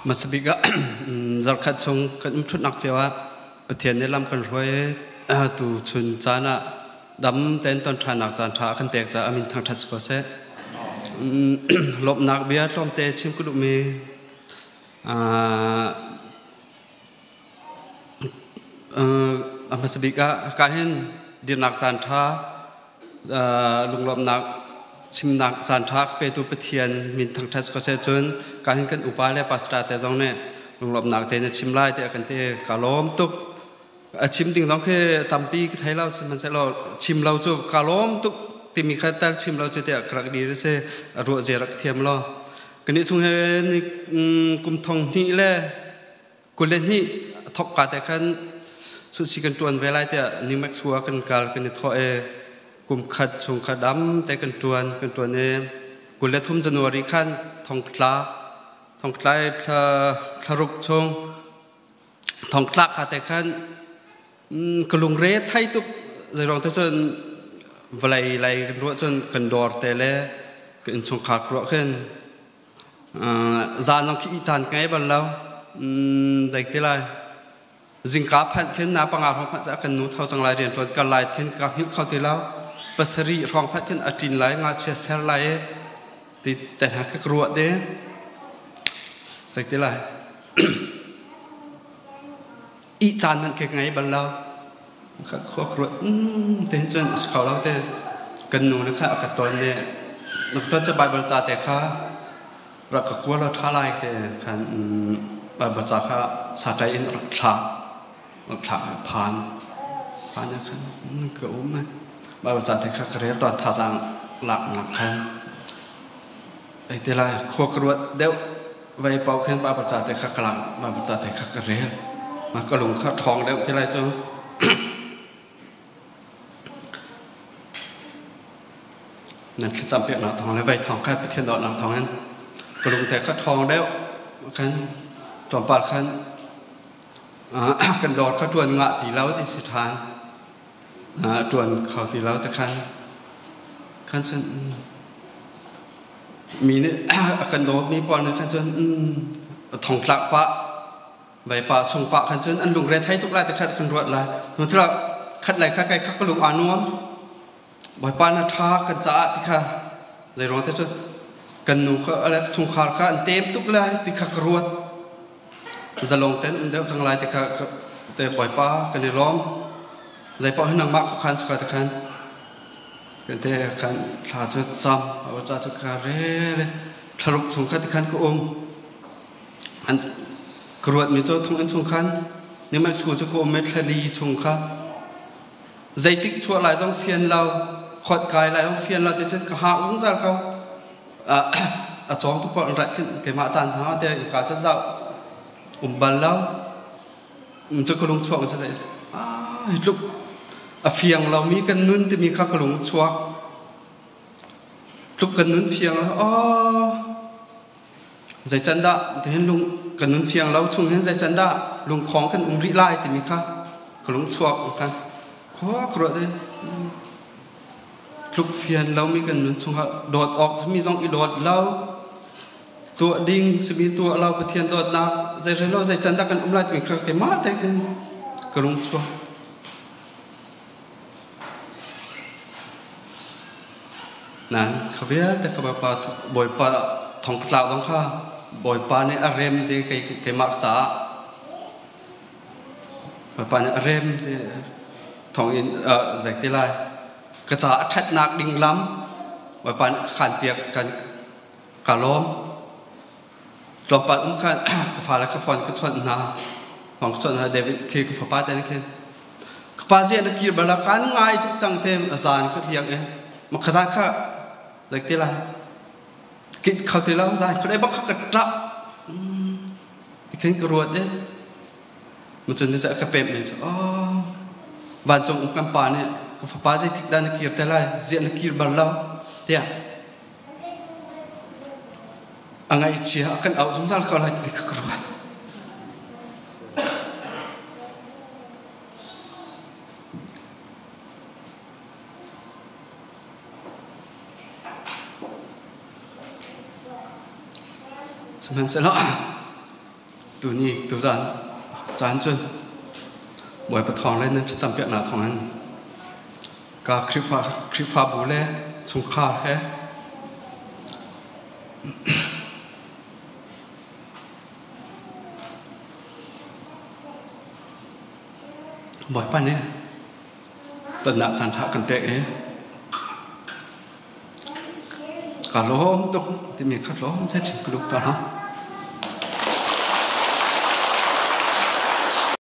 มาสบิกะจักขัดชงกันทุนนักเจ้าประเทศในลำกันรวยตูชุนจานะดำเต้นต้นทานักจานทาขันเปียกจะอามินทางทัศกเสลบนักเบียร์ลมเตชิมกุลุมีมาสบิกะการเห็นดินนักจานทาลุงลมนักชิมนักจานทักไปตูประเทียนมินทางทัศก็เสจนการเห็นกันอุปาเลปัสตาแต่ตรงนี้ลุงลบนักเตนชิมไล่แต่กันเตะกาล้มตุกชิมติงสองคือตำปีไทยเรามันจะเราชิมเราจูกาล้มตุกที่มีขั้นตอนชิมเราจะเตะกระดีหรือเสรัวเจรักเทียมเรากันนี้ช่วงเห็นกุมทองนี่แหละกุเลนี่ทบกัดแต่ขันสุดสิกันตัวเวลาเตะนิมักชัวกันกาลกันนี้ทอกุมขัดชงขัดดำแต่กันตัวเนี่ยกุเลทุ่มจันวริขันทองคลาทารุกชงทองคลาขัดแต่ขันกลุงเรศไทยตุกใจรองเท่านั้นเวลาไหลกันรัวจนกันดอร์แต่เล่กันชงขาดรัวขึ้นจานน้องขี้จานไงบ้านเราเด็กที่ไรจิงกาพันขึ้นน้าปังอาของพันจะกันนู้เท่าจังไรเรียนตัวกันไหลขึ้นกับหิ้วเข้าที่เราปัสรีรองพัดขึ้นอจินไหลงาเชียเซลไหลติดแต่หากกรัวเด้สักทีไรอีจานมันแค่ไงบ้านเราข้าขวกรัวเต้นจนเขาเราเต้นกันนู้นะคะขัดตัวเนี่ยนักตัวจะใบบรรจาแต่ข้าเราก็กลัวเราท้าลายแต่ขันใบบรรจาข้าสาใจอินรักษาผ่านนะครับเกี่ยวไหมบางจัดที่ข้าเรียนตอนท่าสังหลักขันไอ้ที่ไรขวกรวดเดี๋ยวไว้เป่าขึ้นบางจัดที่ข้ากลางบางจัดที่ข้าเรียนมากระลุงข้าทองเดี๋ยวที่ไรจังนั่นคือจำเป็นหนังทองแล้วใบทองข้าไปเทียนดอกหนังทองนั้นกระลุงแต่ข้าทองเดี๋ยวขันตอนปาดขันกันดอดข้าทวนงะตีแล้วที่สุดท้ายจวนเขาตีแล้วแต่ขั้นฉันมีเนี่ยกันโดมีปอนขั้นฉันทองหลักปะใบปะส่งปะขั้นฉันอันลุงเรทให้ทุกรายแต่ขั้นกันรวดลายนั่นที่เราขั้นไหลขั้นไกลขั้นกระลุงอานวมใบปานาทาขั้นจ้าที่ข้าใจร้องแต่ฉันกันหนูเขาอะไรชงขาข้าอันเต็มทุกรายที่ข้ากรวดจะลงเต้นเดี๋ยวจังไรที่ข้าแต่ใบปะกันในล้อมใจปอให้นางมากขันสุขะตะขันกันเตะขันขาดจะจำเอาจะการเร่เลยทะลุสงขันตะขันก็อันกรวดมีเจ้าทงอันสงขันนี่มันสูจะก็เม็ดทะเลสงขันใจติ๊กชัวหลายต้องเฟียนเราขดกายหลายต้องเฟียนเราแต่เช่นกระหากสงสารเขาจองทุกคนรักขึ้นเกี่ยมาจานสาวเดียวการจะเจ้าบันแล้วมันจะกระลุงช่วงจะใจลูกเฟียงเรามีกันนุ่นที่มีข้ากระหลงชัวลูกกันนุ่นเฟียงแล้วใจจันดาแต่เห็นลุงกันนุ่นเฟียงเราช่วงเห็นใจจันดาลุงของกันริไลที่มีข้ากระหลงชัวกันขอกระเลยลูกเฟียงเรามีกันนุ่นช่วงโดดออกมีต้องอีโดดเราตัวดิ่งจะมีตัวเราไปเทียนโดดนักใจเราใจจันดากันไลที่มีข้าเกมาแต่กันกระหลงชัวนั่นเขาเรียกแต่เขาบอกว่าบ่อยปลาทองกลาวสองข้าบ่อยปลาในอารมณ์ที่เกี่ยมักจ้าบ่อยปลาในอารมณ์ที่ทองอินใจที่ไรกระจาทัดนักดิ่งล้ำบ่อยปลาขันเปียกขันกะล้อมลมปลาขันกระฟ้าและกระฟอนกระชอนนาของกระชอนเดวิดคือกระฟ้าป้าแต่นั่นคือกระฟ้าเจ้านักกีฬาบาลาการง่ายทุกจังเต็มอาจารย์ก็เพียงเองมาขยันข้าเล็กที่ไรคิดเขาที่เราใจเขาได้บอกเขากระดับที่ขึ้นกระโดดเนี่ยมันจะนึกจะกระเพ็บเหมือนจะบ้านจงอุ้งกำปาเนี่ยก็ฟ้าป้าใจทิกด้านนักกีฬาแต่ไรเจ้านักกีฬาบอลเราเตี้ยอะไรเชี่ยกันเอาสงสารเขาอะไรที่กระโดดสมัยเสร็จแล้วตัวนี้ตัวจานจนบ่อยประทองเลยนั่นจำเป็นหนาทองนั้นก็คลิปฟ้าบุเล่สุขขาแฮบ่อยป่ะเนี่ยตอนหนักจันทะกันเป๊ะการล้มตรงที่มีขัดล้มแท้จริงกระดูกตอนนั้น